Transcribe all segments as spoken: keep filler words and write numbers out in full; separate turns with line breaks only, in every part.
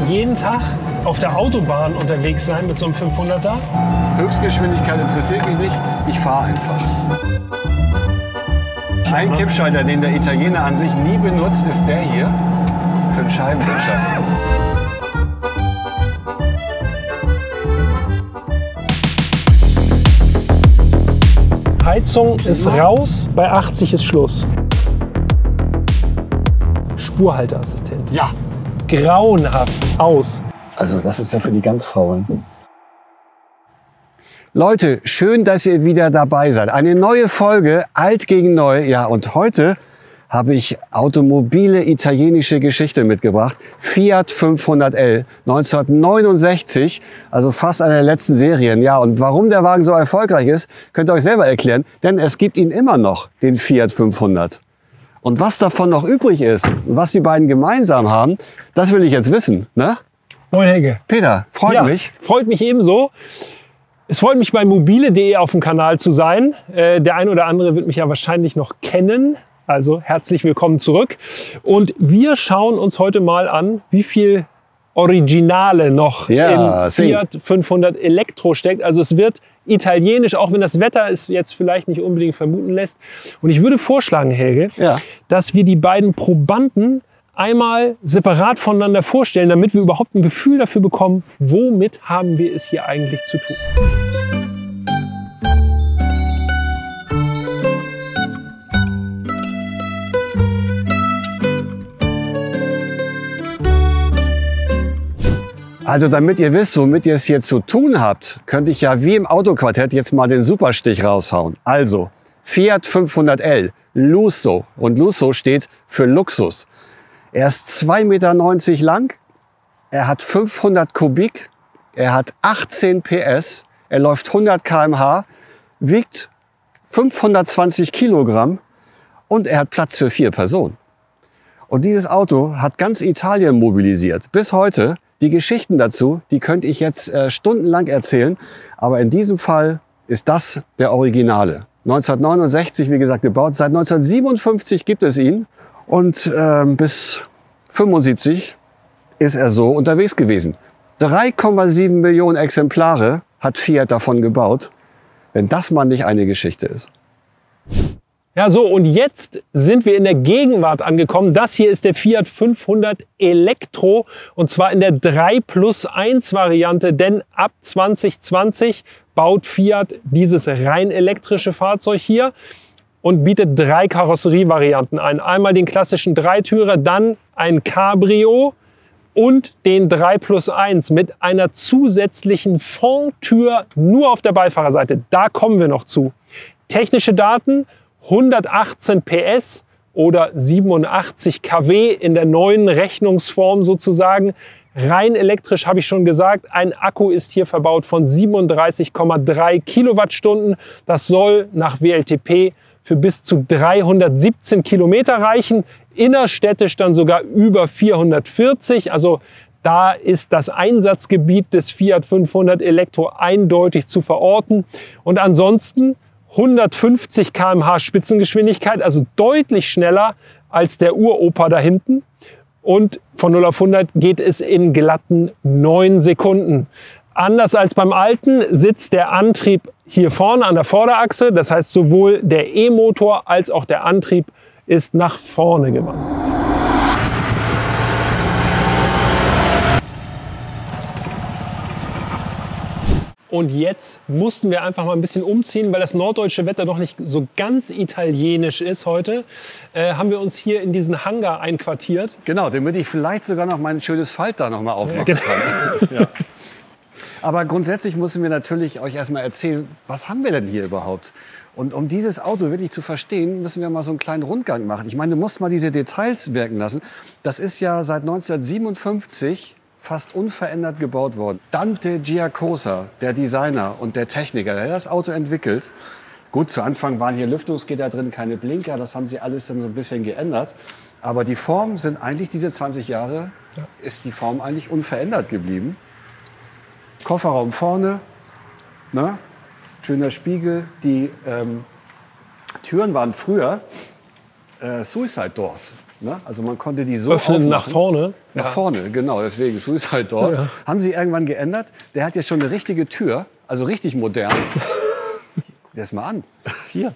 jeden Tag auf der Autobahn unterwegs sein mit so einem fünfhunderter?
Höchstgeschwindigkeit interessiert mich nicht, ich fahre einfach. Ein Kippschalter, den der Italiener an sich nie benutzt, ist der hier für den Scheibenwischer.
Heizung ist raus, bei achtzig ist Schluss. Spurhalteassistent.
Ja.
Grauenhaft. Aus.
Also das ist ja für die ganz Faulen. Leute, schön, dass ihr wieder dabei seid. Eine neue Folge, alt gegen neu. Ja, und heute habe ich automobile italienische Geschichte mitgebracht. Fiat fünfhundert L, neunzehnhundertneunundsechzig, also fast eine der letzten Serien. Ja, und warum der Wagen so erfolgreich ist, könnt ihr euch selber erklären. Denn es gibt ihn immer noch, den Fiat fünfhundert. Und was davon noch übrig ist und was die beiden gemeinsam haben, das will ich jetzt wissen. Ne?
Moin Helge.
Peter, freut
ja,
mich.
Freut mich ebenso. Es freut mich, bei mobile punkt de auf dem Kanal zu sein. Äh, der ein oder andere wird mich ja wahrscheinlich noch kennen. Also herzlich willkommen zurück. Und wir schauen uns heute mal an, wie viel Originale noch
ja,
in Fiat fünfhundert Elektro steckt. Also es wird italienisch, auch wenn das Wetter es jetzt vielleicht nicht unbedingt vermuten lässt. Und ich würde vorschlagen, Helge, ja. dass wir die beiden Probanden einmal separat voneinander vorstellen, damit wir überhaupt ein Gefühl dafür bekommen, womit haben wir es hier eigentlich zu tun.
Also damit ihr wisst, womit ihr es hier zu tun habt, könnte ich ja wie im Autoquartett jetzt mal den Superstich raushauen. Also Fiat fünfhundert L, Lusso. Und Lusso steht für Luxus. Er ist zwei Meter neunzig lang, er hat fünfhundert Kubik, er hat achtzehn P S, er läuft hundert Kilometer pro Stunde, wiegt fünfhundertzwanzig Kilogramm und er hat Platz für vier Personen. Und dieses Auto hat ganz Italien mobilisiert. Bis heute. Die Geschichten dazu, die könnte ich jetzt äh, stundenlang erzählen, aber in diesem Fall ist das der Originale. neunzehnhundertneunundsechzig, wie gesagt, gebaut. Seit neunzehnhundertsiebenundfünfzig gibt es ihn und ähm, bis fünfundsiebzig ist er so unterwegs gewesen. drei Komma sieben Millionen Exemplare hat Fiat davon gebaut, wenn das mal nicht eine Geschichte ist.
Ja, so, und jetzt sind wir in der Gegenwart angekommen. Das hier ist der Fiat fünfhundert Elektro und zwar in der drei plus eins Variante, denn ab zwanzig zwanzig baut Fiat dieses rein elektrische Fahrzeug hier und bietet drei Karosserievarianten ein. Einmal den klassischen Dreitürer, dann ein Cabrio und den drei plus eins mit einer zusätzlichen Fronttür nur auf der Beifahrerseite. Da kommen wir noch zu. Technische Daten: hundertachtzehn P S oder siebenundachtzig Kilowatt in der neuen Rechnungsform sozusagen. Rein elektrisch habe ich schon gesagt, ein Akku ist hier verbaut von siebenunddreißig Komma drei Kilowattstunden. Das soll nach W L T P für bis zu dreihundertsiebzehn Kilometer reichen. Innerstädtisch dann sogar über vierhundertvierzig. Also da ist das Einsatzgebiet des Fiat fünfhundert Elektro eindeutig zu verorten. Und ansonsten hundertfünfzig Kilometer pro Stunde Spitzengeschwindigkeit, also deutlich schneller als der Uropa da hinten. Und von null auf hundert geht es in glatten neun Sekunden. Anders als beim alten sitzt der Antrieb hier vorne an der Vorderachse. Das heißt, sowohl der E-Motor als auch der Antrieb ist nach vorne gewandt. Und jetzt mussten wir einfach mal ein bisschen umziehen, weil das norddeutsche Wetter doch nicht so ganz italienisch ist heute. Äh, haben wir uns hier in diesen Hangar einquartiert.
Genau, damit ich vielleicht sogar noch mein schönes Falter noch mal aufmachen
ja, genau.
kann. Ja. Aber grundsätzlich müssen wir natürlich euch erstmal erzählen, was haben wir denn hier überhaupt? Und um dieses Auto wirklich zu verstehen, müssen wir mal so einen kleinen Rundgang machen. Ich meine, du musst mal diese Details wirken lassen. Das ist ja seit neunzehnhundertsiebenundfünfzig fast unverändert gebaut worden. Dante Giacosa, der Designer und der Techniker, der hat das Auto entwickelt. Gut, zu Anfang waren hier Lüftungsgitter drin, keine Blinker. Das haben sie alles dann so ein bisschen geändert. Aber die Form sind eigentlich, diese zwanzig Jahre, ja. ist die Form eigentlich unverändert geblieben. Kofferraum vorne, ne? Schöner Spiegel. Die ähm, Türen waren früher äh, Suicide Doors. Ne? Also man konnte die so
Öffnen
aufmachen.
nach vorne.
Nach
Ja.
vorne, genau, deswegen Suicide Doors.
Ja.
Haben sie irgendwann geändert. Der hat jetzt schon eine richtige Tür, also richtig modern. Guck dir das mal an. Hier.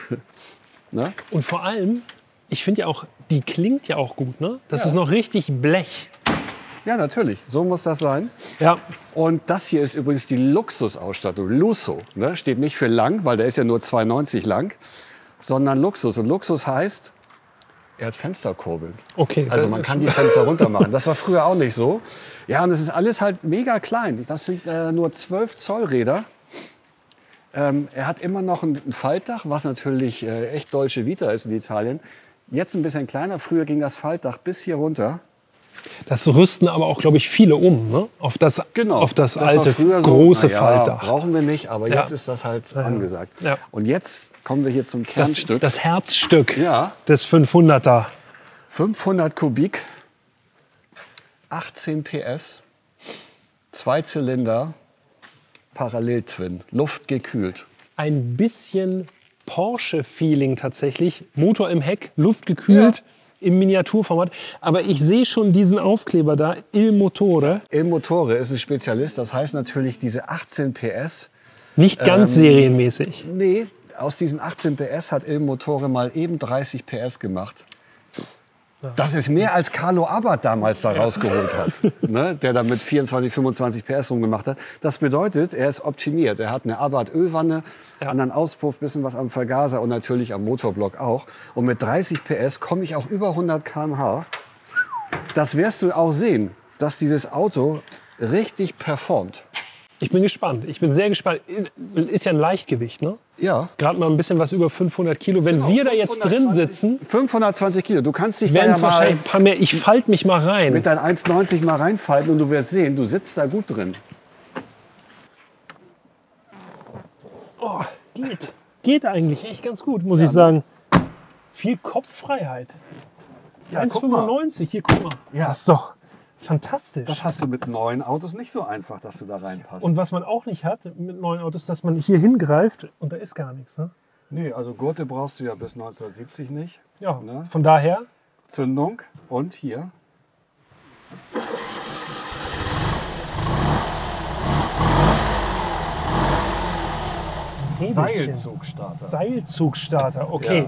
Ne?
Und vor allem, ich finde ja auch, die klingt ja auch gut. Ne? Das
Ja.
ist noch richtig Blech.
Ja, natürlich. So muss das sein.
Ja.
Und das hier ist übrigens die Luxusausstattung. Lusso. Ne? Steht nicht für lang, weil der ist ja nur zwei neunzig lang, sondern Luxus. Und Luxus heißt, er hat Fensterkurbeln.
Okay.
Also man kann die Fenster runter machen. Das war früher auch nicht so. Ja, und es ist alles halt mega klein. Das sind äh, nur zwölf Zoll Räder. Ähm, er hat immer noch ein, ein Faltdach, was natürlich äh, echt Dolce Vita ist in Italien. Jetzt ein bisschen kleiner. Früher ging das Faltdach bis hier runter.
Das rüsten aber auch, glaube ich, viele um, ne? Auf das,
Genau.
auf das,
war
alte,
früher so,
große
na ja,
Faltdach.
Brauchen wir nicht, aber
Ja.
jetzt ist das halt
Ja.
angesagt.
Ja.
Und jetzt kommen wir hier zum
Das,
Kernstück.
das Herzstück
Ja.
des fünfhunderter.
fünfhundert Kubik, achtzehn P S, zwei Zylinder, Paralleltwin, luftgekühlt.
Ein bisschen Porsche-Feeling tatsächlich. Motor im Heck, luftgekühlt, im Miniaturformat. Aber ich sehe schon diesen Aufkleber da, Il Motore.
Il Motore ist ein Spezialist, das heißt natürlich diese achtzehn P S.
Nicht ganz
Ähm,
serienmäßig.
Nee, aus diesen achtzehn P S hat Il Motore mal eben dreißig P S gemacht. Das ist mehr als Carlo Abbott damals da rausgeholt hat, ne? Der da mit vierundzwanzig, fünfundzwanzig P S rumgemacht hat. Das bedeutet, er ist optimiert. Er hat eine Abarth-Ölwanne,
Ja.
anderen Auspuff, bisschen was am Vergaser und natürlich am Motorblock auch. Und mit dreißig P S komme ich auch über hundert Kilometer pro Stunde. Das wirst du auch sehen, dass dieses Auto richtig performt.
Ich bin gespannt. Ich bin sehr gespannt. Ist ja ein Leichtgewicht, ne?
Ja.
Gerade mal ein bisschen was über fünfhundert Kilo. Wenn
Genau,
wir da jetzt drin
fünfhundertzwanzig
sitzen,
fünfhundertzwanzig Kilo. Du kannst dich da
werden
ja
es
mal
wahrscheinlich ein paar mehr. Ich falte mich mal rein.
mit deinem eins neunzig mal reinfalten und du wirst sehen, du sitzt da gut drin.
Oh, geht. Geht eigentlich echt ganz gut, muss ich sagen. Viel Kopffreiheit.
Ja,
eins
guck mal.
fünfundneunzig, hier guck mal.
Ja.
Das ist doch fantastisch.
Das hast du mit neuen Autos nicht so einfach, dass du da reinpasst.
Und was man auch nicht hat mit neuen Autos, dass man hier hingreift und da ist gar nichts. Ne?
nee, also Gurte brauchst du ja bis neunzehnhundertsiebzig nicht.
Ja,
Ne?
von daher.
Zündung und hier.
Hebelchen.
Seilzugstarter.
Seilzugstarter, okay.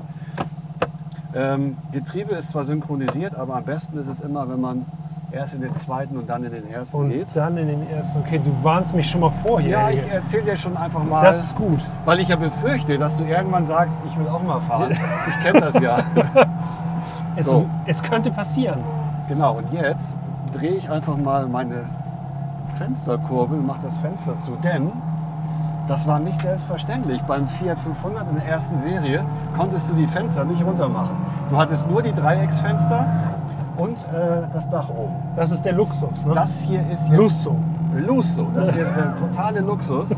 Ähm, Getriebe ist zwar synchronisiert, aber am besten ist es immer, wenn man erst in den zweiten und dann in den ersten
Und
geht.
dann in den ersten. Okay, du warnst mich schon mal vor hier.
Ja, ich erzähle dir schon einfach mal,
Das ist gut.
weil ich ja befürchte, dass du irgendwann sagst, ich will auch mal fahren. Ich kenne das ja.
Es,
So.
es könnte passieren.
Genau, und jetzt drehe ich einfach mal meine Fensterkurbel, mache das Fenster zu, denn das war nicht selbstverständlich. Beim Fiat fünfhundert in der ersten Serie konntest du die Fenster nicht runter machen. Du hattest nur die Dreiecksfenster und äh, das Dach oben.
Das ist der Luxus. Ne?
Das hier ist jetzt
Lusso.
Lusso. Das hier ist der totale Luxus.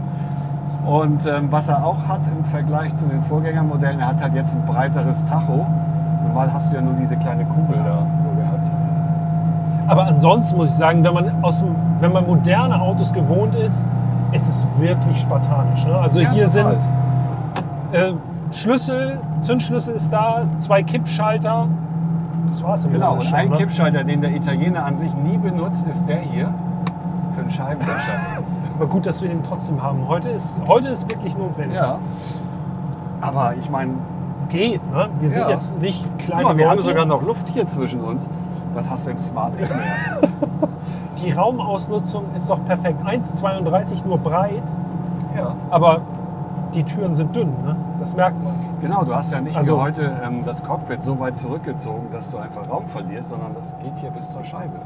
Und ähm, was er auch hat im Vergleich zu den Vorgängermodellen, er hat halt jetzt ein breiteres Tacho. Normal hast du ja nur diese kleine Kugel da so gehabt.
Aber ansonsten muss ich sagen, wenn man, aus dem, wenn man moderne Autos gewohnt ist, es ist wirklich spartanisch. Ne? Also
Ja,
hier
total.
sind äh, Schlüssel, Zündschlüssel ist da, zwei Kippschalter. Das war's im
Genau,
Grunde
und
schon,
ein
ne?
Kippschalter, den der Italiener an sich nie benutzt, ist der hier für einen Scheibenwischer.
Aber gut, dass wir den trotzdem haben. Heute ist, heute ist wirklich notwendig.
Ja. Aber ich meine,
Geht, ne? Wir sind
Ja.
jetzt nicht kleine
guck mal, wir haben
Leute.
sogar noch Luft hier zwischen uns. Das hast du im Smart nicht mehr.
Die Raumausnutzung ist doch perfekt. eins Komma zweiunddreißig nur breit,
Ja.
aber die Türen sind dünn. Ne? Das merkt man.
Genau, du hast ja nicht
Also-
wie heute ähm, das Cockpit so weit zurückgezogen, dass du einfach Raum verlierst, sondern das geht hier bis zur Scheibe.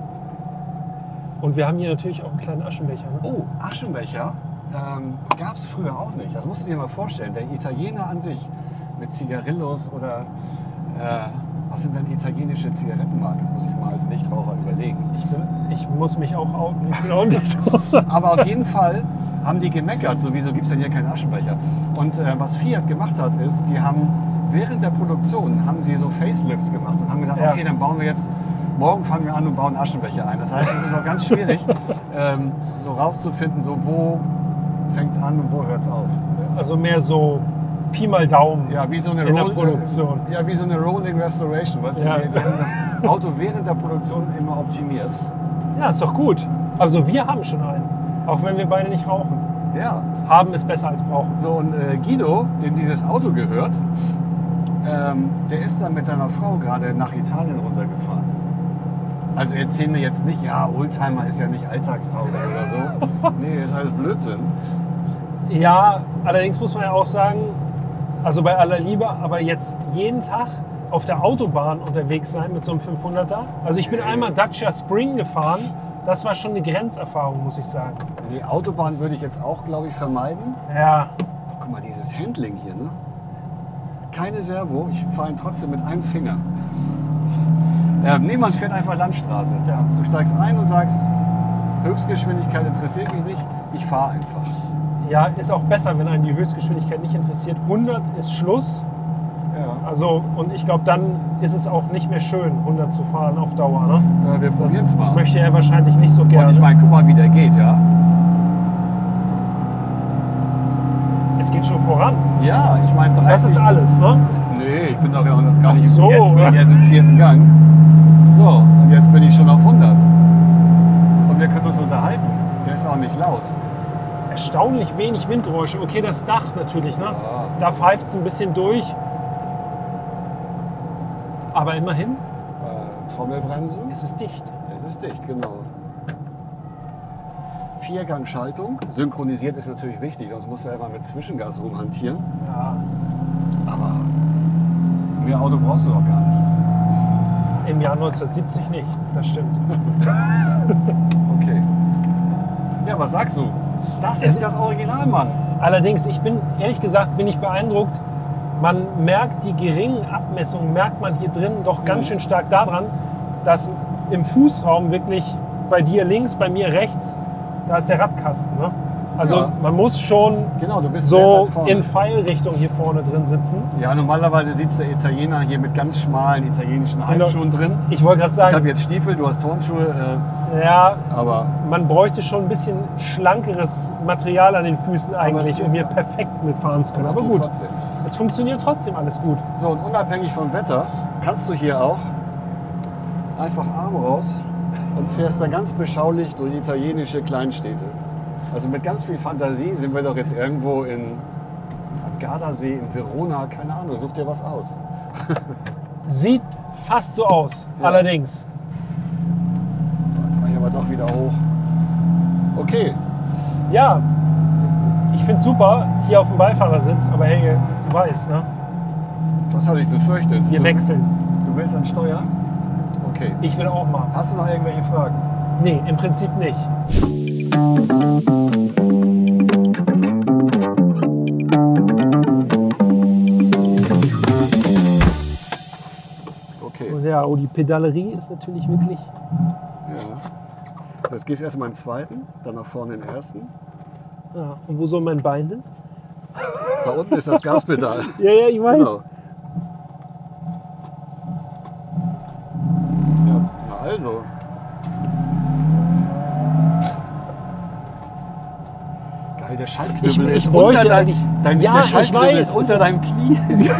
Und wir haben hier natürlich auch einen kleinen Aschenbecher. Ne?
Oh, Aschenbecher ähm, gab es früher auch nicht. Das musst du dir mal vorstellen. Der Italiener an sich mit Zigarillos oder äh, was sind denn italienische Zigarettenmarken? Das muss ich mal als Nichtraucher überlegen.
Ich, bin, ich muss mich auch outen. Ich bin auch nicht.
Aber auf jeden Fall haben die gemeckert, sowieso gibt es denn hier keinen Aschenbecher. Und äh, was Fiat gemacht hat, ist, die haben während der Produktion haben sie so Facelifts gemacht und haben gesagt,
Ja.
okay, dann bauen wir jetzt, morgen fangen wir an und bauen Aschenbecher ein. Das heißt, es ist auch ganz schwierig, ähm, so rauszufinden, so wo fängt es an und wo hört es auf.
Also mehr so Pi mal Daumen
Ja, wie so eine
in der
Roll-
Produktion.
Ja, wie so eine Rolling Restoration. Weißt du,
Ja.
wir haben das Auto während der Produktion immer optimiert.
Ja, ist doch gut. Also wir haben schon einen, auch wenn wir beide nicht rauchen.
Ja.
Haben ist besser als brauchen.
So, und äh, Guido, dem dieses Auto gehört, ähm, der ist dann mit seiner Frau gerade nach Italien runtergefahren. Also erzähl mir jetzt nicht, ja, Oldtimer ist ja nicht alltagstauglich oder so. Nee, ist alles Blödsinn.
Ja, allerdings muss man ja auch sagen, also bei aller Liebe, aber jetzt jeden Tag auf der Autobahn unterwegs sein mit so einem fünfhunderter. Also ich bin einmal Dacia Spring gefahren. Das war schon eine Grenzerfahrung, muss ich sagen.
Die Autobahn würde ich jetzt auch, glaube ich, vermeiden.
Ja,
Guck mal, dieses Handling hier, ne? Keine Servo, ich fahre ihn trotzdem mit einem Finger. Ja, niemand fährt einfach Landstraße.
Ja.
Du steigst ein und sagst, Höchstgeschwindigkeit interessiert mich nicht, ich fahre einfach.
ja, ist auch besser, wenn einen die Höchstgeschwindigkeit nicht interessiert. hundert ist Schluss.
Ja.
Also, und ich glaube, dann ist es auch nicht mehr schön, hundert zu fahren auf Dauer. Ne?
Ja, wir
Das
probieren es mal.
möchte er wahrscheinlich nicht so gerne.
Und ich meine, guck mal, wie der geht, ja?
Es geht schon voran.
Ja, ich meine, dreißig...
Das ist alles, ne?
Nee, ich bin doch ja noch gar
Ach
nicht
so.
im, jetzt bin ich erst im vierten Gang. So, und jetzt bin ich schon auf hundert. Und wir können uns unterhalten. Der ist auch nicht laut.
Erstaunlich wenig Windgeräusche. Okay, das Dach natürlich, ne?
Ja.
Da pfeift es ein bisschen durch. Aber immerhin
Äh, Trommelbremsen.
ist es dicht.
Es ist dicht, genau. Viergangschaltung. Synchronisiert ist natürlich wichtig, sonst musst du ja immer mit Zwischengas rumhantieren.
Ja.
Aber mehr Auto brauchst du doch gar nicht.
Im Jahr neunzehnhundertsiebzig nicht, das stimmt.
Okay. Ja, was sagst du? Das ist das Original, Mann.
Allerdings, ich bin, ehrlich gesagt, bin ich beeindruckt. Man merkt die geringen Abmessungen, merkt man hier drin doch ganz
Mhm.
schön stark daran, dass im Fußraum wirklich bei dir links, bei mir rechts, da ist der Radkasten. Ne? Also
Ja.
man muss schon
Genau, du bist sehr
so
weit vorne.
in Pfeilrichtung hier vorne drin sitzen.
Ja, normalerweise sitzt der Italiener hier mit ganz schmalen italienischen Halbschuhen drin.
Ich wollte gerade
Ich habe
sagen,
jetzt Stiefel, du hast Turnschuhe, äh,
ja,
aber
man bräuchte schon ein bisschen schlankeres Material an den Füßen eigentlich,
geht,
um hier
ja.
perfekt mitfahren zu können.
das
Aber
geht
gut,
trotzdem.
es funktioniert trotzdem alles gut.
So, und unabhängig vom Wetter kannst du hier auch einfach Arm raus und fährst da ganz beschaulich durch italienische Kleinstädte. Also mit ganz viel Fantasie sind wir doch jetzt irgendwo in am Gardasee, in Verona, keine Ahnung, such dir was aus.
Sieht fast so aus,
Ja.
allerdings.
Jetzt mache ich aber doch wieder hoch. Okay,
Ja, ich finde es super hier auf dem Beifahrersitz, aber Helge, du weißt, ne?
das habe ich befürchtet.
Wir
du,
wechseln.
Du willst an Steuer? Okay.
Ich will auch mal.
Hast du noch irgendwelche Fragen?
Nee, im Prinzip nicht.
Okay.
Und ja, oh, die Pedalerie ist natürlich wirklich.
Ja. Jetzt gehst du erstmal in den zweiten, dann nach vorne in den ersten.
Ja. Und wo soll mein Bein hin?
Da unten ist das Gaspedal.
Ja, ja, ich weiß.
Genau. Ja, na also. Geil, der Schaltknüppel
Ich- ich
ist
bräuchte
unter dein,
eigentlich-
dein,
Ja,
der
ich
Schaltknüppel
weiß,
ist
es
unter
ist-
deinem Knie.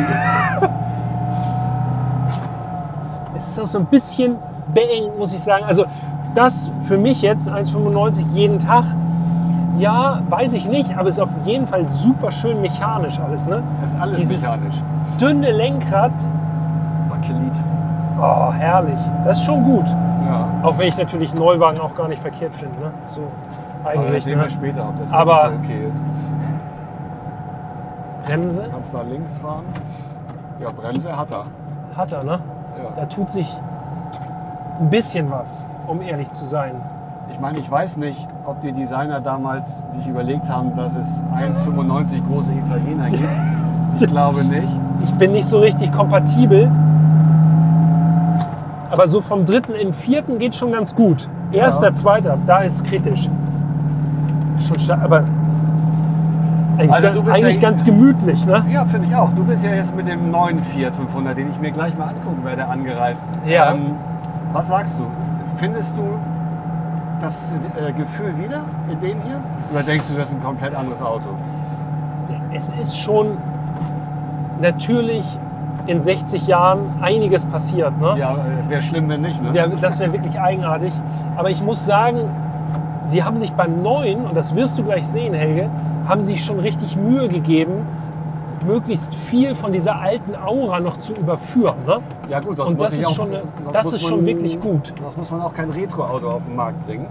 Es ist auch so ein bisschen beengt, muss ich sagen. Also das für mich jetzt, eins Komma fünfundneunzig jeden Tag, ja, weiß ich nicht, aber es ist auf jeden Fall super schön mechanisch alles. Ne?
Das ist alles
Dieses-
mechanisch.
Dünne Lenkrad,
Bakelit.
oh herrlich, das ist schon gut.
Ja.
Auch wenn ich natürlich Neuwagen auch gar nicht verkehrt finde. Ne? So
Aber das
eigentlich.
sehen
Ne?
wir später, ob das
Aber-
wirklich so okay ist.
Bremse
Kannst du da links fahren? Ja, Bremse hat er.
hat er, ne?
Ja.
Da tut sich ein bisschen was, um ehrlich zu sein.
Ich meine, ich weiß nicht, ob die Designer damals sich überlegt haben, dass es eins Komma fünfundneunzig große Italiener gibt. Ich glaube nicht.
Ich bin nicht so richtig kompatibel. Aber so vom dritten in den vierten geht schon ganz gut. Erster,
Ja.
zweiter, da ist kritisch. Schon stark, aber eigentlich,
Also du bist
eigentlich
ja-
ganz gemütlich, ne?
Ja, finde ich auch. Du bist ja jetzt mit dem neuen Fiat fünfhundert, den ich mir gleich mal angucken werde, angereist.
Ja.
Ähm, was sagst du? Findest du das äh, Gefühl wieder in dem hier? Oder denkst du, das ist ein komplett anderes Auto?
Es ist schon natürlich in sechzig Jahren einiges passiert. Ne?
Ja, wäre schlimm, wenn nicht. Ne?
Ja, das wäre wirklich eigenartig. Aber ich muss sagen, sie haben sich beim Neuen, und das wirst du gleich sehen, Helge, haben sie sich schon richtig Mühe gegeben, möglichst viel von dieser alten Aura noch zu überführen. Ne?
Ja gut, das
und
muss
das
ich
ist,
auch,
schon,
das
das
muss
ist
man,
schon wirklich gut.
Das muss man auch kein Retro-Auto auf den Markt bringen.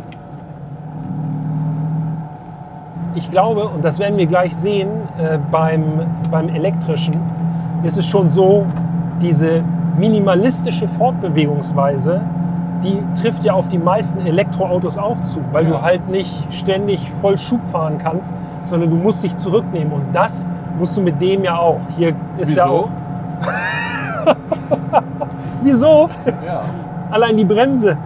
Ich glaube, und das werden wir gleich sehen, äh, beim, beim elektrischen, ist es schon so, diese minimalistische Fortbewegungsweise, die trifft ja auf die meisten Elektroautos auch zu, weil
Ja.
du halt nicht ständig voll Schub fahren kannst, sondern du musst dich zurücknehmen. Und das musst du mit dem ja auch. Hier ist
Wieso?
ja auch. Wieso?
Ja.
Allein die Bremse.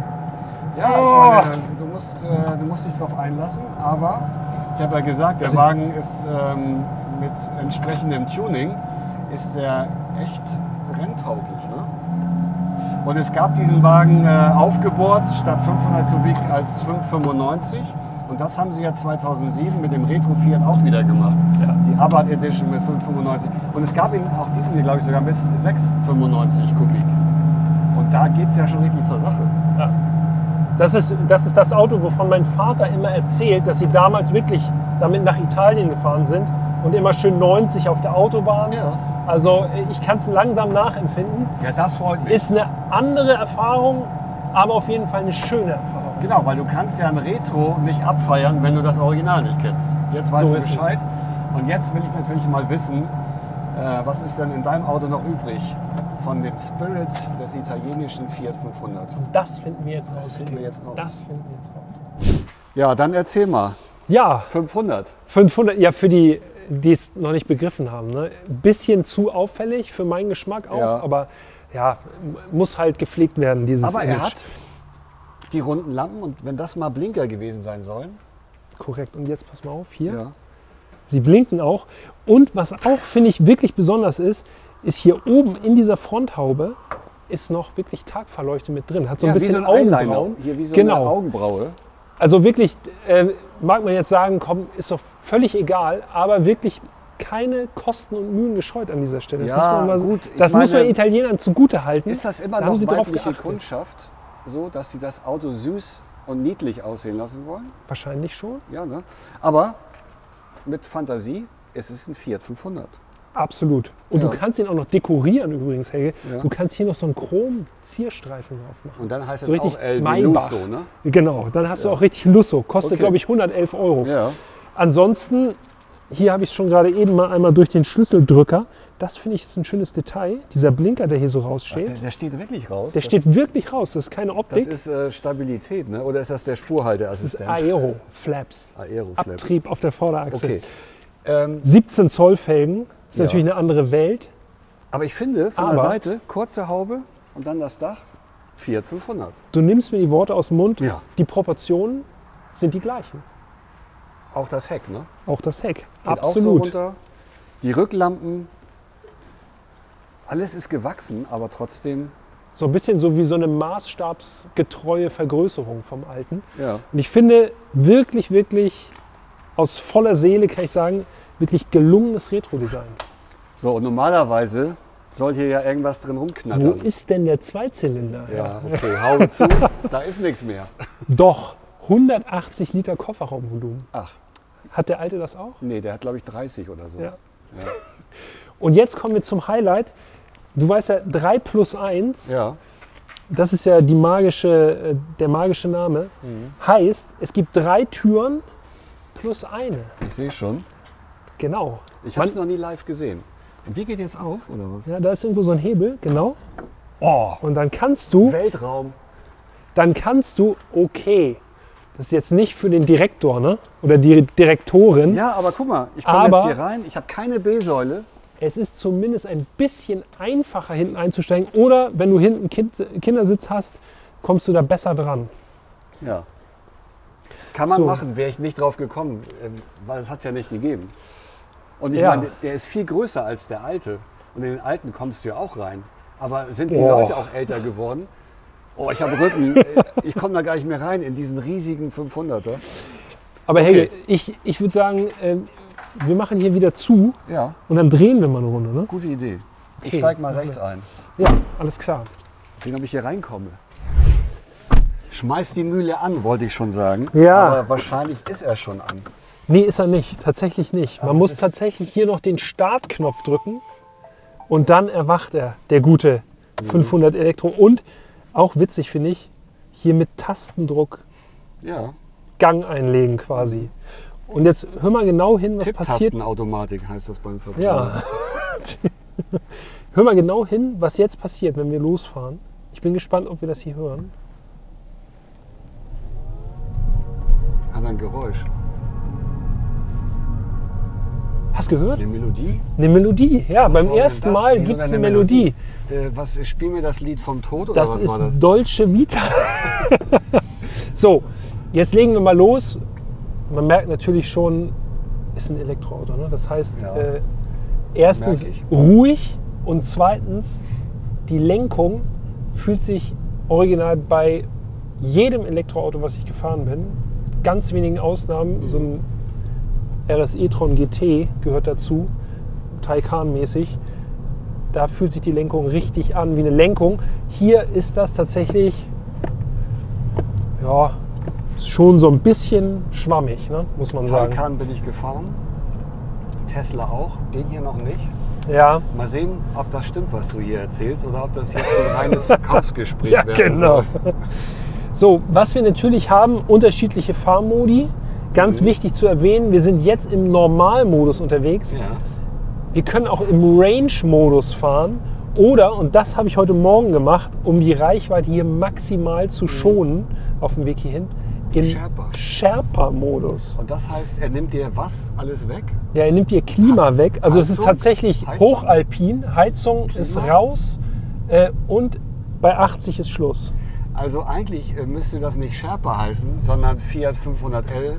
Ja, ich meine, du musst, äh, du musst dich darauf einlassen, aber ich habe ja gesagt, der
Also-
Wagen ist ähm, mit entsprechendem Tuning ist der echt renntauglich. Ne? Und es gab diesen Wagen äh, aufgebohrt statt fünfhundert Kubik als fünfhundertfünfundneunzig. Und das haben sie ja zweitausendsieben mit dem Retro Fiat auch wieder gemacht.
Ja.
Die Abarth Edition mit fünfhundertfünfundneunzig. Und es gab ihn auch diesen hier, glaube ich, sogar bis sechshundertfünfundneunzig Kubik. Und da geht es ja schon richtig zur Sache.
Ja. Das ist, das ist das Auto, wovon mein Vater immer erzählt, dass sie damals wirklich damit nach Italien gefahren sind und immer schön neunzig auf der Autobahn.
Ja.
Also ich kann es langsam nachempfinden.
Ja, das freut mich.
Ist eine andere Erfahrung, aber auf jeden Fall eine schöne Erfahrung.
Genau, weil du kannst ja ein Retro nicht abfeiern, wenn du das Original nicht kennst. Jetzt weißt
So
du
ist es.
Bescheid. Und jetzt will ich natürlich mal wissen, äh, was ist denn in deinem Auto noch übrig von dem Spirit des italienischen Fiat fünfhundert?
Und das finden wir jetzt raus.
finden wir jetzt raus.
Das finden wir jetzt raus.
Ja, dann erzähl mal.
Ja,
fünfhundert.
fünfhundert, ja, für die, die es noch nicht begriffen haben. Ne? Ein bisschen zu auffällig für meinen Geschmack auch,
Ja.
aber ja, muss halt gepflegt werden, dieses
Aber er
Image.
hat die runden Lampen und wenn das mal Blinker gewesen sein sollen.
Korrekt, und jetzt pass mal auf, hier.
Ja.
Sie blinken auch. Und was auch, finde ich, wirklich besonders ist, ist hier oben in dieser Fronthaube ist noch wirklich Tagverleuchte mit drin. Hat so ein
Ja, wie
bisschen
so ein Eyeliner.
Augenbrauen.
Hier wie so
genau.
eine Augenbraue.
Also wirklich, äh, mag man jetzt sagen, komm, ist doch völlig egal, aber wirklich keine Kosten und Mühen gescheut an dieser Stelle. Das
Ja,
muss man, mal,
gut, ich
das muss man
meine,
Italienern zugute halten.
Ist das immer
Da haben
noch
sie drauf
weibliche
geachtet.
Kundschaft, so dass sie das Auto süß und niedlich aussehen lassen wollen?
Wahrscheinlich schon.
Ja, ne? Aber mit Fantasie, es ist ein Fiat fünfhundert.
Absolut. Und
Ja.
du kannst ihn auch noch dekorieren übrigens, Helge.
Ja.
Du kannst hier noch so einen Chrom-Zierstreifen drauf machen.
Und dann heißt es
So richtig
auch El
Maybach.
Veloso, ne?
Genau, dann hast
Ja.
du auch richtig Lusso. Kostet,
Okay.
glaube ich, hundertelf Euro.
Ja.
Ansonsten, hier habe ich es schon gerade eben mal einmal durch den Schlüsseldrücker. Das finde ich ist ein schönes Detail. Dieser Blinker, der hier so
Ach,
raussteht,
der, der steht wirklich raus.
der
das,
steht wirklich raus. Das ist keine Optik.
Das ist äh, Stabilität, ne? Oder ist das der
Das ist
Spurhalteassistent?
Aero, Flaps.
Aeroflaps.
Abtrieb auf der Vorderachse.
Okay. Ähm,
siebzehn Zoll Felgen. Ist
Ja.
natürlich eine andere Welt.
aber ich finde, von
Aber-
der Seite, kurze Haube und dann das Dach, Fiat fünfhundert.
Du nimmst mir die Worte aus dem Mund.
Ja.
Die Proportionen sind die gleichen.
Auch das Heck, ne?
Auch das Heck.
Geht auch so
Absolut.
runter. Die Rücklampen, alles ist gewachsen, aber trotzdem,
So ein bisschen so wie so eine maßstabsgetreue Vergrößerung vom Alten.
ja.
Und ich finde wirklich, wirklich aus voller Seele kann ich sagen, wirklich gelungenes Retro-Design.
So, und normalerweise soll hier ja irgendwas drin
Wo
rumknattern.
ist denn der Zweizylinder?
Ja, okay, Haube zu, da ist nichts mehr.
Doch, hundertachtzig Liter Kofferraumvolumen.
Ach,
Hat der Alte das auch?
nee, der hat glaube ich dreißig oder so.
Ja.
Ja.
Und jetzt kommen wir zum Highlight. Du weißt ja, drei plus eins,
Ja.
das ist ja die magische, äh, der magische Name.
Mhm.
Heißt, es gibt drei Türen plus eine.
Ich sehe schon.
Genau.
Ich habe
Man-
es noch nie live gesehen. Und die geht jetzt auf, oder was?
Ja, da ist irgendwo so ein Hebel, genau.
Oh,
Und dann kannst du,
Weltraum.
dann kannst du, okay, das ist jetzt nicht für den Direktor, ne? Oder die Direktorin.
Ja, aber guck mal, ich komme
Aber-
jetzt hier rein, ich habe keine B-Säule.
Es ist zumindest ein bisschen einfacher, hinten einzusteigen. Oder wenn du hinten kind, Kindersitz hast, kommst du da besser dran.
Ja. Kann man
So.
machen, wäre ich nicht drauf gekommen, ähm, weil es hat es ja nicht gegeben. Und ich
Ja.
meine, der ist viel größer als der alte. Und in den alten kommst du ja auch rein. Aber sind die
Oh.
Leute auch älter geworden? Oh, ich habe Rücken. Äh, Ich komme da gar nicht mehr rein in diesen riesigen fünfhunderter.
Aber
Okay.
Helge, ich, ich würde sagen, ähm, wir machen hier wieder zu
Ja,
und dann drehen wir mal eine Runde. Ne?
gute Idee. Ich
Okay.
steig mal rechts ein.
Ja, alles klar.
Sehen, ob ich hier reinkomme. Schmeiß die Mühle an, wollte ich schon sagen.
Ja.
Aber wahrscheinlich ist er schon an.
Nee, ist er nicht. Tatsächlich nicht. Man
Aber
muss
es ist-
tatsächlich hier noch den Startknopf drücken und dann erwacht er, der gute fünfhundert Elektro. Und auch witzig finde ich, hier mit Tastendruck
Ja.
Gang einlegen quasi. Und jetzt hör mal genau hin, was passiert.
Tipptastenautomatik heißt das beim Verbrenner.
Ja. Hör mal genau hin, was jetzt passiert, wenn wir losfahren. Ich bin gespannt, ob wir das hier hören.
Hat ein Geräusch.
Hast du gehört?
Eine Melodie?
Eine Melodie. Ja,
Was
beim
soll denn
ersten
das?
Mal
Wieso
gibt es
denn
eine
eine
Melodie.
Der, was, spiel mir das Lied vom Tod oder
Das
was
ist
war das?
Dolce Vita. So, jetzt legen wir mal los. Man merkt natürlich schon, ist ein Elektroauto. Ne? Das heißt,
Ja.
äh, erstens
Merk ich.
ruhig und zweitens, die Lenkung fühlt sich original bei jedem Elektroauto, was ich gefahren bin, ganz wenigen Ausnahmen,
Mhm.
so ein R S e-tron G T gehört dazu, Taycan-mäßig. Da fühlt sich die Lenkung richtig an wie eine Lenkung. Hier ist das tatsächlich ja, schon so ein bisschen schwammig, ne? Muss man sagen.
Taycan bin ich gefahren. Tesla auch. Den hier noch nicht.
Ja,
Mal sehen, ob das stimmt, was du hier erzählst oder ob das jetzt ein reines Verkaufsgespräch
ja
werden
genau.
soll.
So, was wir natürlich haben, unterschiedliche Fahrmodi. Ganz
Mhm.
wichtig zu erwähnen, wir sind jetzt im Normalmodus unterwegs.
Ja.
Wir können auch im Range-Modus fahren oder, und das habe ich heute Morgen gemacht, um die Reichweite hier maximal zu schonen auf dem Weg hierhin, im
Sherpa.
Sherpa-Modus.
Und das heißt, er nimmt dir was alles weg?
Ja, er nimmt ihr Klima weg. Also es ist
Heizung?
tatsächlich
Heizung?
hochalpin. Heizung ist
Klima?
raus äh, und bei achtzig ist Schluss.
Also eigentlich äh, müsste das nicht Sherpa heißen, sondern Fiat fünfhundert L.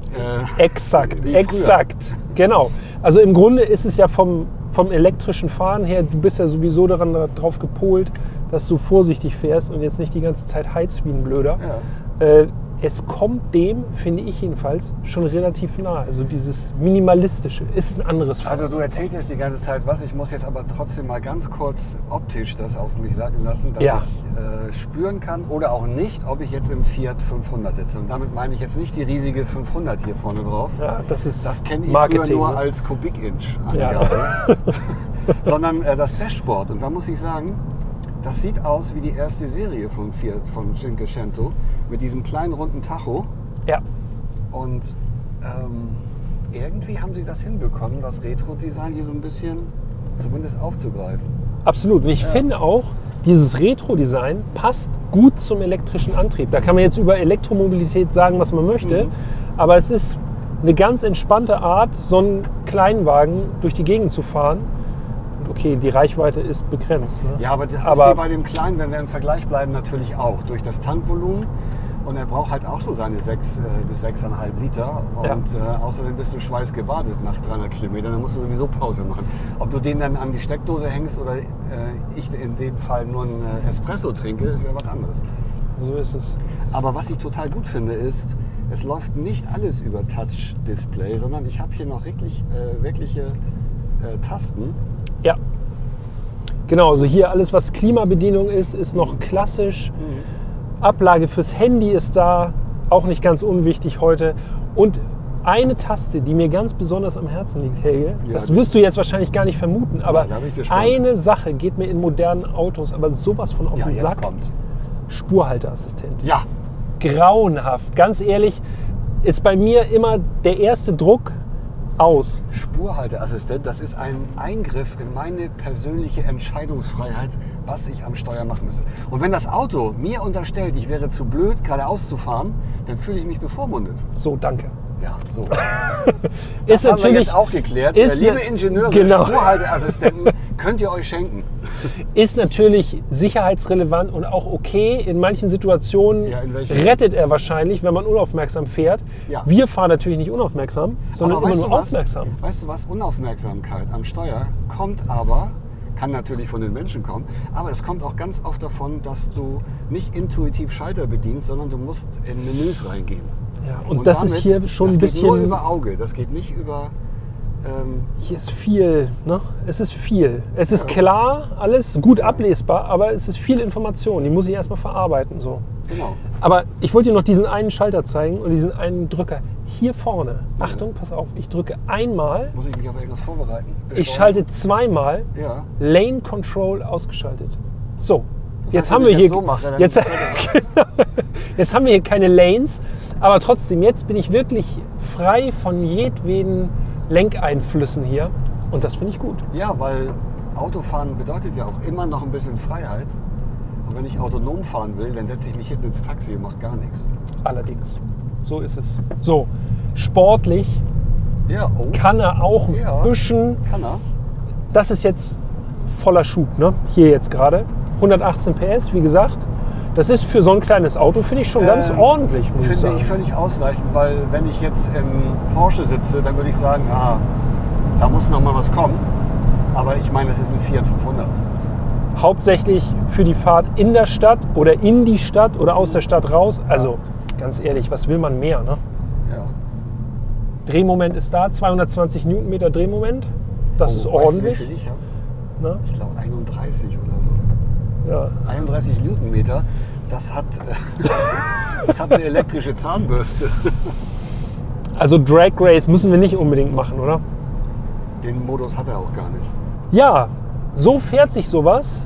Äh,
Exakt,
wie früher.
exakt. Genau. Also im Grunde ist es ja vom, vom elektrischen Fahren her, du bist ja sowieso daran darauf gepolt, dass du vorsichtig fährst und jetzt nicht die ganze Zeit heizt wie ein Blöder.
Ja.
Äh, es kommt dem, finde ich jedenfalls, schon relativ nahe. Also dieses Minimalistische ist ein anderes Fahren.
Also du erzählst jetzt die ganze Zeit was, ich muss jetzt aber trotzdem mal ganz kurz optisch das auf mich sagen lassen, dass
Ja.
ich äh, spüren kann oder auch nicht, ob ich jetzt im Fiat fünfhundert sitze. Und damit meine ich jetzt nicht die riesige fünfhundert hier vorne drauf.
ja, das ist
Das kenne ich
Marketing,
früher nur
ne?
als Kubik-Inch
Ja.
Angabe. Sondern äh, das Dashboard. Und da muss ich sagen, das sieht aus wie die erste Serie von Fiat, von Cinquecento, mit diesem kleinen runden Tacho.
Ja,
Und ähm, irgendwie haben sie das hinbekommen, das Retro-Design hier so ein bisschen zumindest aufzugreifen.
absolut. Und ich
Ja.
finde auch, dieses Retro-Design passt gut zum elektrischen Antrieb. Da kann man jetzt über Elektromobilität sagen, was man möchte,
Mhm.
aber es ist eine ganz entspannte Art, so einen Kleinwagen durch die Gegend zu fahren. Und okay, die Reichweite ist begrenzt. Ne?
Ja, aber das ist
Aber-
wie bei dem Kleinen, wenn wir im Vergleich bleiben, natürlich auch. Durch das Tankvolumen. Und er braucht halt auch so seine sechs bis sechs Komma fünf Liter. Und äh, außerdem bist du schweißgebadet nach dreihundert Kilometern. Dann musst du sowieso Pause machen. Ob du den dann an die Steckdose hängst oder äh, ich in dem Fall nur einen äh, Espresso trinke, ist ja was anderes.
So ist es.
Aber was ich total gut finde, ist, es läuft nicht alles über Touch-Display, sondern ich habe hier noch wirklich, äh, wirkliche äh, Tasten.
Ja. Genau, also hier alles, was Klimabedienung ist, ist noch klassisch. Ablage fürs Handy ist da, auch nicht ganz unwichtig heute. Und eine Taste, die mir ganz besonders am Herzen liegt, Helge,
Ja,
das
die-
wirst du jetzt wahrscheinlich gar nicht vermuten, aber
Ja, da bin ich gespannt.
eine Sache geht mir in modernen Autos aber sowas von auf
Ja,
den
jetzt
Sack.
kommt's.
Spurhalteassistent.
Ja,
Grauenhaft. Ganz ehrlich, ist bei mir immer der erste Druck aus.
Spurhalteassistent, das ist ein Eingriff in meine persönliche Entscheidungsfreiheit, was ich am Steuer machen müsse. Und wenn das Auto mir unterstellt, ich wäre zu blöd, geradeaus zu fahren, dann fühle ich mich bevormundet.
So, danke.
Ja, so.
Ist
Das haben wir
natürlich,
jetzt auch geklärt.
ist
Äh, Liebe
ne-
Ingenieure,
genau.
Spurhalteassistenten könnt ihr euch schenken.
ist natürlich sicherheitsrelevant und auch okay. In manchen Situationen
Ja, in welchen?
rettet er wahrscheinlich, wenn man unaufmerksam fährt.
Ja.
Wir fahren natürlich nicht unaufmerksam, sondern
Aber
immer
weißt
nur
du was?
aufmerksam.
Weißt du was? Unaufmerksamkeit am Steuer kommt aber, kann natürlich von den Menschen kommen, aber es kommt auch ganz oft davon, dass du nicht intuitiv Schalter bedienst, sondern du musst in Menüs reingehen.
Ja, und, das ist
damit-
hier schon
das
ein
geht nur
bisschen.
über Auge, das geht nicht über Ähm,
Hier ist viel, ne? Es ist viel. Es ist
Ja.
klar, alles gut ablesbar, aber es ist viel Information. Die muss ich erstmal verarbeiten. So.
genau.
Aber ich wollte dir noch diesen einen Schalter zeigen und diesen einen Drücker. Hier vorne. Achtung, pass auf. Ich drücke einmal.
Muss ich mich auf irgendwas vorbereiten?
Ich schalte zweimal.
Ja.
Lane Control ausgeschaltet. So.
Das
Jetzt
heißt,
haben
wenn
wir
ich
hier.
das so mache, dann-
jetzt, genau. Jetzt haben wir hier keine Lanes. Aber trotzdem, jetzt bin ich wirklich frei von jedweden Lenkeinflüssen hier. Und das finde ich gut.
Ja, weil Autofahren bedeutet ja auch immer noch ein bisschen Freiheit. Und wenn ich autonom fahren will, dann setze ich mich hinten ins Taxi und mache gar nichts.
Allerdings. So ist es. So. Sportlich
Ja, oh,
kann er auch ein
Ja.
bisschen.
kann er.
Das ist jetzt voller Schub, ne? Hier jetzt gerade. hundertachtzehn P S, wie gesagt. Das ist für so ein kleines Auto, finde ich schon ganz
Ähm,
ordentlich, muss ich
Finde
sagen.
ich völlig ausreichend, weil wenn ich jetzt im Porsche sitze, dann würde ich sagen, ah, da muss noch mal was kommen. Aber ich meine, es ist ein Fiat fünfhundert.
Hauptsächlich für die Fahrt in der Stadt oder in die Stadt oder aus der Stadt raus. Also ganz ehrlich, was will man mehr? Ne?
Ja.
Drehmoment ist da, zweihundertzwanzig Newtonmeter Drehmoment. Das ist
Oh, weißt
ordentlich.
Du, wie viel ich habe?
Ne?
Ich glaube einunddreißig oder so.
Ja.
einunddreißig Newtonmeter, das hat, äh, das hat eine elektrische Zahnbürste.
Also Drag Race müssen wir nicht unbedingt machen, oder?
Den Modus hat er auch gar nicht.
Ja, so fährt sich sowas.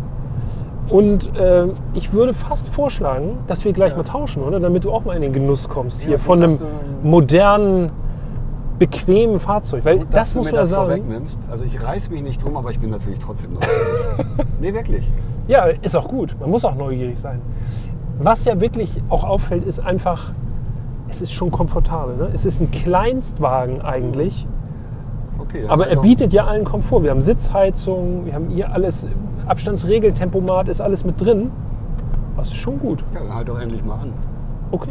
Und äh, ich würde fast vorschlagen, dass wir gleich
Ja.
mal tauschen, oder? Damit du auch mal in den Genuss kommst
Ja,
hier
gut,
von einem
dass du-
modernen, bequemen Fahrzeug. Weil
Gut,
das
dass du
muss
mir
man
das
sagen.
vorwegnimmst. Also ich reiß mich nicht drum, aber ich bin natürlich trotzdem neugierig. Nee, wirklich.
Ja, ist auch gut. Man muss auch neugierig sein. Was ja wirklich auch auffällt, ist einfach, es ist schon komfortabel. Ne? Es ist ein Kleinstwagen eigentlich,
Okay, dann
aber
halt
er
doch-
bietet ja allen Komfort. Wir haben Sitzheizung, wir haben hier alles, Abstandsregeltempomat ist alles mit drin. Das ist schon gut.
Ja, dann halt doch endlich mal an.
Okay.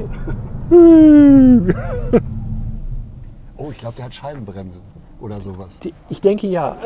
Oh, ich glaube, der hat Scheibenbremse oder sowas.
Die- Ich denke ja.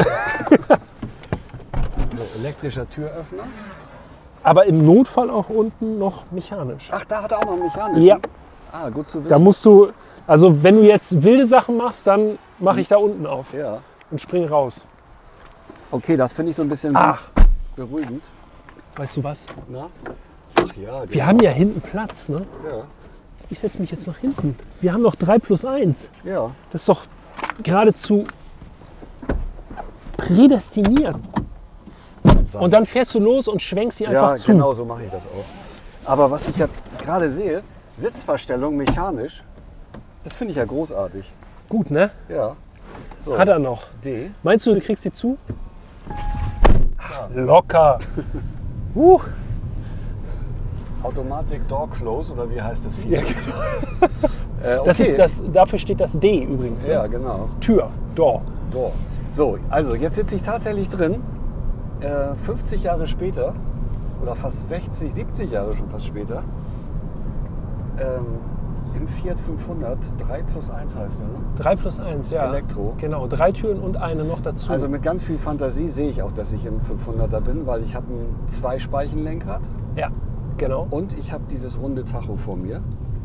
So, elektrischer Türöffner.
Aber im Notfall auch unten noch mechanisch.
Ach, da hat er auch noch einen mechanischen.
Ja,
Ah, gut zu wissen.
da musst du, also wenn du jetzt wilde Sachen machst, dann mache ich da unten auf
ja.
und spring raus.
Okay, das finde ich so ein bisschen
Ach,
beruhigend.
weißt du was?
Na? Ach ja,
Wir haben ja hinten Platz, ne?
Ja.
Ich setze mich jetzt nach hinten. Wir haben noch drei plus eins.
Ja.
Das ist doch geradezu prädestiniert. Und dann fährst du los und schwenkst die einfach
Ja,
zu.
genau so mache ich das auch. Aber was ich ja gerade sehe, Sitzverstellung mechanisch, das finde ich ja großartig.
Gut, ne?
Ja. So,
Hat er noch.
D.
Meinst du, du kriegst die zu?
Ja.
Locker. Uh.
Automatic Door Close oder wie heißt das Vieh?
Ja,
äh, okay.
Das ist das, dafür steht das D übrigens. ne?
Ja, genau.
Tür, Door.
Door. So, also jetzt sitze ich tatsächlich drin. Äh, fünfzig Jahre später oder fast sechzig, siebzig Jahre schon fast später. Ähm, Im Fiat fünfhundert, drei plus eins heißt er, ne?
drei plus eins, ja.
Elektro.
Genau, drei Türen und eine noch dazu.
Also mit ganz viel Fantasie sehe ich auch, dass ich im fünfhunderter bin, weil ich habe ein Zwei-Speichen-Lenkrad
ja, genau.
und ich habe dieses runde Tacho vor mir.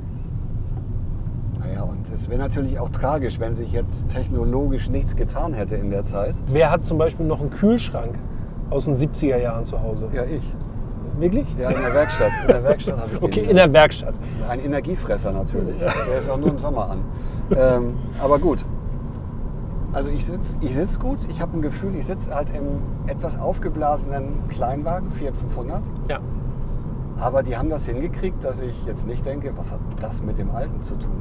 Naja, und es wäre natürlich auch tragisch, wenn sich jetzt technologisch nichts getan hätte in der Zeit.
Wer hat zum Beispiel noch einen Kühlschrank aus den siebziger Jahren zu Hause?
Ja, ich.
Wirklich?
Ja, in der Werkstatt. In der Werkstatt habe ich
Okay,
den.
in der Werkstatt.
Ein Energiefresser natürlich. Der ist auch nur im Sommer an. Ähm, aber gut. Also ich sitze ich sitz gut. Ich habe ein Gefühl, ich sitze halt im etwas aufgeblasenen Kleinwagen, Fiat fünfhundert.
Ja.
Aber die haben das hingekriegt, dass ich jetzt nicht denke, was hat das mit dem Alten zu tun?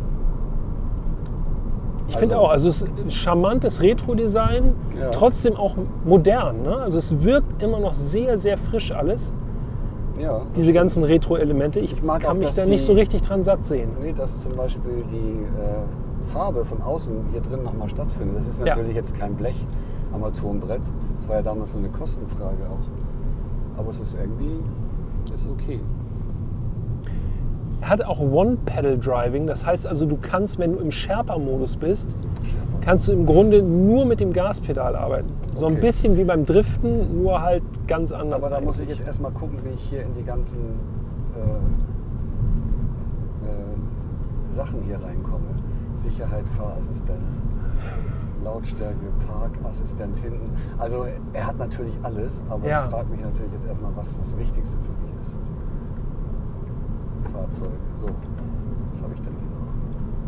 Ich finde
Also-
auch, also es ist ein charmantes Retro-Design,
Ja.
trotzdem auch modern. Ne? Also es wirkt immer noch sehr, sehr frisch alles,
Ja.
diese ganzen Retro-Elemente. Ich,
Ich mag
kann
auch,
mich
dass
da nicht
die-
so richtig dran satt sehen.
Nee, dass zum Beispiel die äh, Farbe von außen hier drin nochmal stattfindet. Das ist
Ja.
natürlich jetzt kein Blech-Armaturenbrett. Das war ja damals so eine Kostenfrage auch. Aber es ist irgendwie, ist okay.
Er hat auch One-Pedal-Driving, das heißt also, du kannst, wenn du im Sherpa-Modus bist,
Sherpa.
kannst du im Grunde nur mit dem Gaspedal arbeiten. So ein
Okay.
bisschen wie beim Driften, nur halt ganz anders.
Aber da muss ich
eigentlich.
jetzt erstmal gucken, wie ich hier in die ganzen äh, äh, Sachen hier reinkomme. Sicherheit, Fahrassistent. Lautstärke, Parkassistent hinten. Also er hat natürlich alles, aber
Ja.
ich frage mich natürlich jetzt erstmal, was das Wichtigste für mich ist. Fahrzeug. So, was habe ich denn hier noch?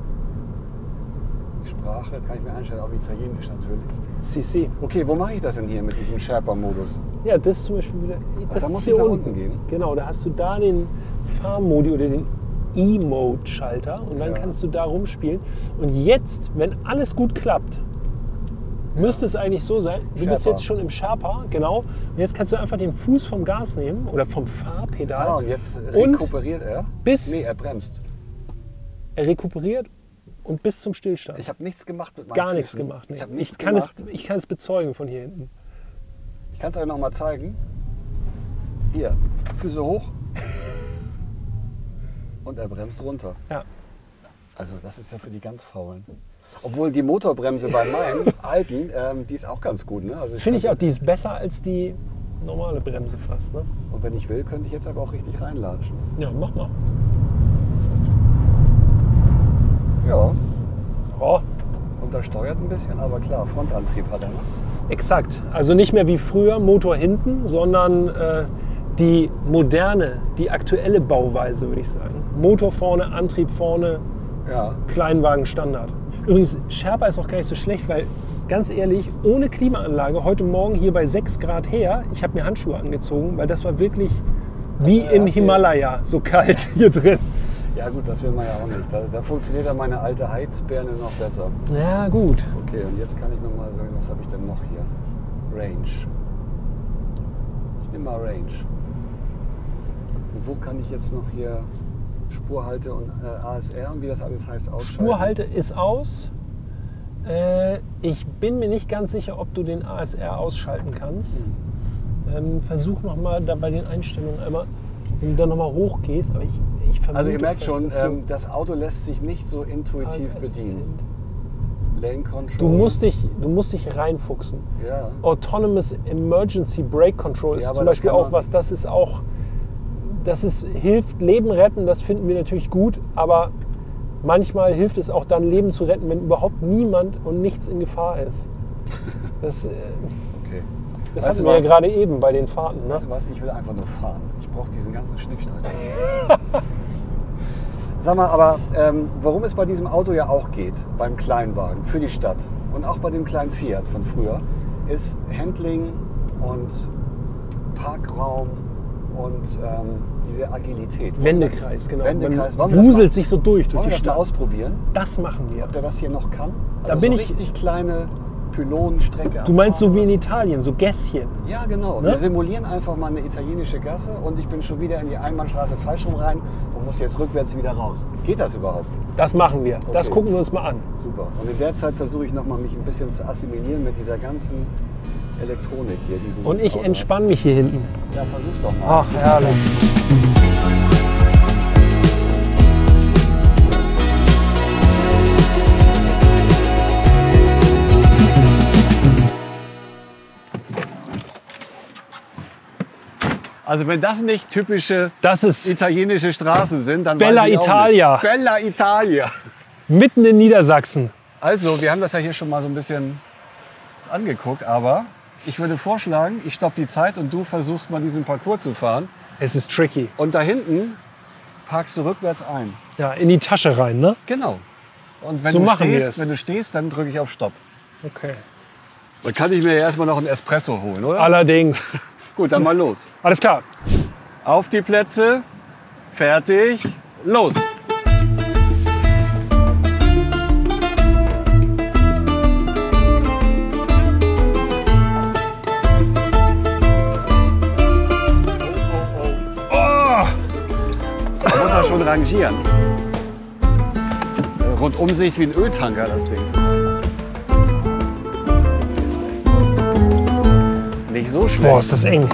Die Sprache kann ich mir einstellen, auf Italienisch natürlich.
C C.
Okay, wo mache ich das denn hier mit diesem Sherpa-Modus?
Ja, das ist zum Beispiel wieder. Das
da
ist
muss
hier
ich nach
unten.
unten gehen.
Genau, da hast du da den Fahrmodi oder den E-Mode-Schalter und dann
Ja.
kannst du da rumspielen. Und jetzt, wenn alles gut klappt, müsste es eigentlich so sein, du bist
Sherpa.
jetzt schon im Sherpa, genau. Und jetzt kannst du einfach den Fuß vom Gas nehmen oder vom Fahrpedal.
Ah, und jetzt
Und
rekuperiert er?
bis-
Nee, er bremst.
Er rekuperiert und bis zum Stillstand.
Ich habe nichts gemacht mit meinen
Gar nichts
Füßen.
gemacht. Nee.
Ich habe nichts
ich, kann
gemacht.
es, ich kann es bezeugen von hier hinten.
Ich kann es euch noch mal zeigen. Hier, Füße hoch. Und er bremst runter.
Ja.
Also das ist ja für die ganz Faulen. Obwohl die Motorbremse bei meinem alten, ähm, die ist auch ganz gut. Ne? Also
Finde ich auch,
könnte-
die ist besser als die normale Bremse fast. Ne?
Und wenn ich will, könnte ich jetzt aber auch richtig reinlatschen.
Ja, mach mal.
Ja,
Oh,
untersteuert ein bisschen, aber klar, Frontantrieb hat er. Ne?
exakt. Also nicht mehr wie früher Motor hinten, sondern äh, die moderne, die aktuelle Bauweise, würde ich sagen. Motor vorne, Antrieb vorne,
Ja,
Kleinwagen Standard. Übrigens, Sherpa ist auch gar nicht so schlecht, weil ganz ehrlich, ohne Klimaanlage, heute Morgen hier bei sechs Grad her, ich habe mir Handschuhe angezogen, weil das war wirklich wie
Also,
im
habt ihr-
Himalaya, so kalt hier drin.
ja gut, das will man ja auch nicht. Da, da funktioniert ja meine alte Heizbirne noch besser.
Ja, gut.
Okay, und jetzt kann ich noch mal sagen, was habe ich denn noch hier? Range. Ich nehme mal Range. Und wo kann ich jetzt noch hier Spurhalte und äh, A S R und wie das alles heißt ausschalten?
Spurhalte ist aus. Äh, ich bin mir nicht ganz sicher, ob du den A S R ausschalten kannst.
Hm.
Ähm, versuch noch mal da bei den Einstellungen einmal, wenn du da noch mal hochgehst. Aber ich, ich vermute
Also ihr merkt
fast,
schon,
dass du-
ähm, das Auto lässt sich nicht so intuitiv bedienen. Lane Control.
Du musst dich, du musst dich reinfuchsen.
Ja.
Autonomous Emergency Brake Control ist
Ja, aber
zum
das
Beispiel
kann
auch
man-
was, das ist auch, das ist, hilft Leben retten, das finden wir natürlich gut, aber manchmal hilft es auch dann Leben zu retten, wenn überhaupt niemand und nichts in Gefahr ist. Das, äh,
Okay.
das
Weißt
hatten
du
wir ja
was?
gerade eben bei den Fahrten. Ne?
Weißt du was? Ich will einfach nur fahren. Ich brauche diesen ganzen Schnickschnack. Sag mal, aber ähm, worum es bei diesem Auto ja auch geht, beim Kleinwagen für die Stadt und auch bei dem kleinen Fiat von früher, ist Handling und Parkraum und ähm, diese Agilität.
Wendekreis, genau.
Wendekreis.
Man
Wollen wir das
wuselt
mal-
sich so durch, durch
Wollen wir
die
das mal
Stadt.
ausprobieren,
Das machen wir.
ob der das hier noch kann? Also
Da bin
so
ich-
richtig kleine Pylonenstrecke.
Du meinst so
abfahren.
wie in Italien, so Gässchen.
Ja, genau.
Ne?
Wir simulieren einfach mal eine italienische Gasse und ich bin schon wieder in die Einbahnstraße falsch rum rein und muss jetzt rückwärts wieder raus. Geht das überhaupt?
Das machen wir. Das
Okay.
gucken wir uns mal an.
Super. Und in der Zeit versuche ich nochmal mich ein bisschen zu assimilieren mit dieser ganzen Elektronik hier. Die dieses
Und ich
Auto
entspanne mich hier hinten.
hat. Ja, versuch's doch mal.
Ach, herrlich.
Also wenn das nicht typische
Das ist
italienische Straßen sind, dann
Bella
weiß ich auch
Italia.
nicht. Bella Italia.
mitten in Niedersachsen.
Also, wir haben das ja hier schon mal so ein bisschen uns angeguckt, aber ich würde vorschlagen, ich stoppe die Zeit und du versuchst mal diesen Parcours zu fahren.
Es ist tricky.
Und da hinten parkst du rückwärts ein.
Ja, in die Tasche rein, ne?
Genau. Und wenn,
So
du,
machen wir
stehst,
es.
wenn du stehst, dann drücke ich auf Stopp.
Okay.
Dann kann ich mir ja erstmal noch einen Espresso holen, oder?
Allerdings.
Gut, dann mal los.
Alles klar.
Auf die Plätze, fertig, los.
Oh,
Da muss er schon rangieren. Äh, Rundumsicht wie ein Öltanker, das Ding. Nicht so schlecht.
boah, ist das eng.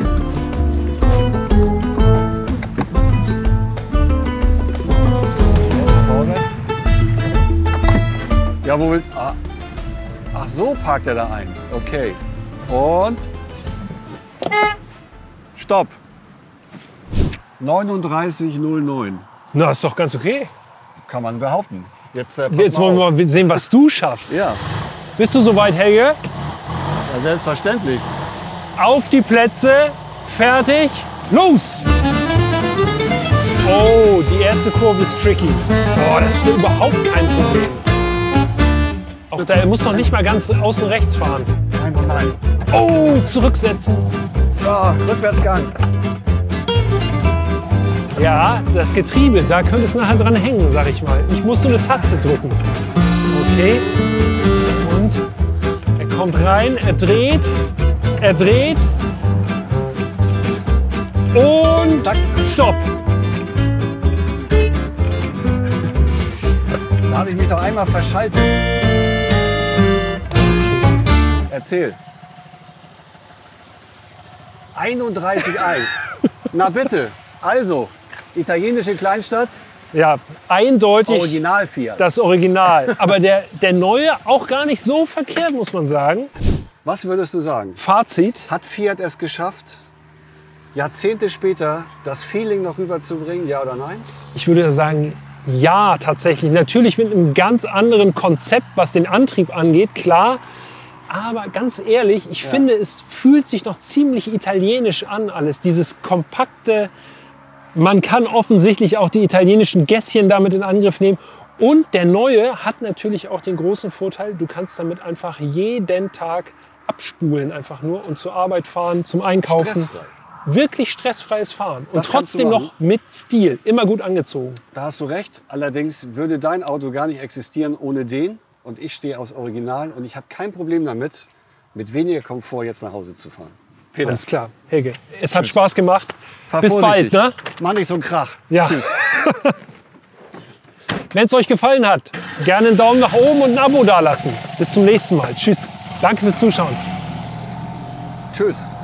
Jetzt vorwärts. Ja, wo willst ah. Ach so, parkt er da ein. Okay. Und Stopp. neununddreißig null neun.
Na, ist doch ganz okay.
Kann man behaupten. Jetzt, äh, pass
Jetzt
mal
wollen wir
auf.
mal sehen, was du schaffst.
Ja.
Bist du soweit, Helge?
Ja, selbstverständlich.
Auf die Plätze, fertig, los! Oh, die erste Kurve ist tricky. Boah, das ist überhaupt kein Problem. Auch da, er muss noch nicht mal ganz außen rechts fahren.
Nein, oh nein.
Oh, zurücksetzen.
Ja, Rückwärtsgang.
Ja, das Getriebe, da könnte es nachher dran hängen, sag ich mal. Ich muss so eine Taste drücken. Okay. Und er kommt rein, er dreht, er dreht. Und
Zack.
Stopp.
Da habe ich mich doch einmal verschaltet. Erzähl. einunddreißig eins. Na bitte. Also, italienische Kleinstadt,
Ja, eindeutig
Original Fiat.
das Original. Aber der, der neue auch gar nicht so verkehrt, muss man sagen.
Was würdest du sagen?
Fazit.
Hat Fiat es geschafft, Jahrzehnte später das Feeling noch rüberzubringen, ja oder nein?
Ich würde sagen, ja, tatsächlich. Natürlich mit einem ganz anderen Konzept, was den Antrieb angeht, klar. Aber ganz ehrlich, ich
Ja.
finde, es fühlt sich noch ziemlich italienisch an alles. Dieses kompakte, man kann offensichtlich auch die italienischen Gässchen damit in Angriff nehmen. Und der neue hat natürlich auch den großen Vorteil, du kannst damit einfach jeden Tag abspulen, einfach nur und zur Arbeit fahren, zum Einkaufen.
Stressfrei.
Wirklich stressfreies Fahren und
Das kannst du
trotzdem
machen.
noch mit Stil, immer gut angezogen.
Da hast du recht. Allerdings würde dein Auto gar nicht existieren ohne den. Und ich stehe aus Original und ich habe kein Problem damit, mit weniger Komfort jetzt nach Hause zu fahren. Peter,
Alles klar, Helge. Es hat Spaß gemacht.
fahr
Bis bald,
vorsichtig.
ne?
Mach nicht so einen Krach.
Ja.
Tschüss.
Wenn es euch gefallen hat, gerne einen Daumen nach oben und ein Abo dalassen. Bis zum nächsten Mal. Tschüss. Danke fürs Zuschauen.
Tschüss.